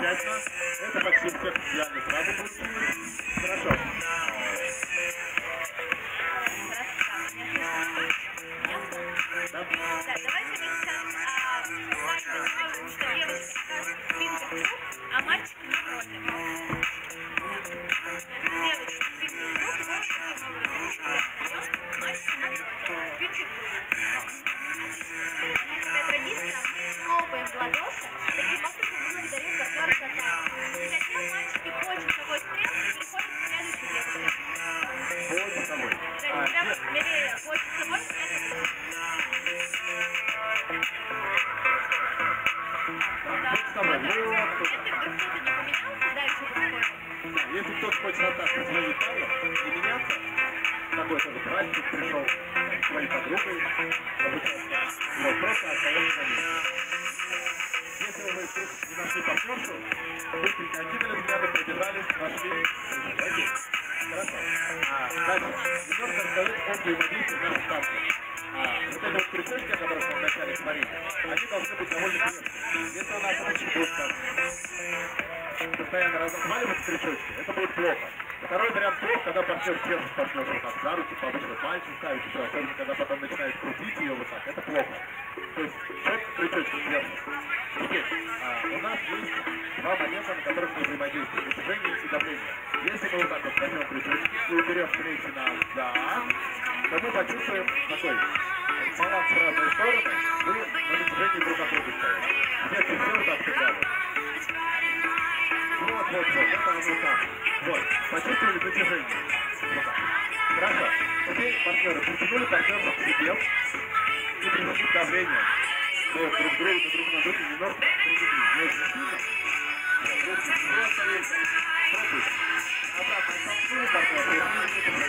Замечательно. Это почти всех идеально сразу получилось. Хорошо. Да? Да, давайте мы сейчас скажем, что девочка скажет фингер-круг, а мальчик не против. Девочка фингер-круг, мальчик не против. Фингер-круг. Такая традиция, мы хлопаем в ладоши, таким образом мы благодарим партнера за танец. Затем мальчики подходят с собой стрелку и переходят к следующей девушке. Подходит с собой. Прямо смелее подходит с собой, Если кто-то хочет остаться своей парой, не меняться, такой тоже праздник пришел с своей подругой, вот, просто остается на месте. Если вы вдруг не нашли партнершу, быстренько окинули взглядом, пробежались, нашли. Окей. Хорошо. Дальше. Немножко рассказать о взаимодействии наших партнеров. Вот эти вот крючочки, о которых мы вначале говорили, они должны быть довольно крепкие. Если у нас очень будут там постоянно разваливаться крючочки, это будет плохо. Второй вариант плохо, когда партнер держит партнера вот так за руки, повыше пальцем ставит, еще, особенно когда потом начинает крутить ее вот так, это плохо. То есть четко крючочки держит. Теперь, у нас есть два момента, на которых мы взаимодействуем, движение и давление. Если мы вот так вот возьмем крючочки и уберем плечи назад, то мы почувствуем такой баланс в разные стороны, мы на натяжении друг от друга стоим. Нет, все вот так всегда. Вот, это оно там. Вот, почувствовали натяжение. Вот так. Хорошо. Теперь партнеры притянули партнеров к себе и привели к давлению. Мы друг на друга немножко привели. Не очень сильно. Вот, просто есть. Пробуйте. Обратно толкнули партнера,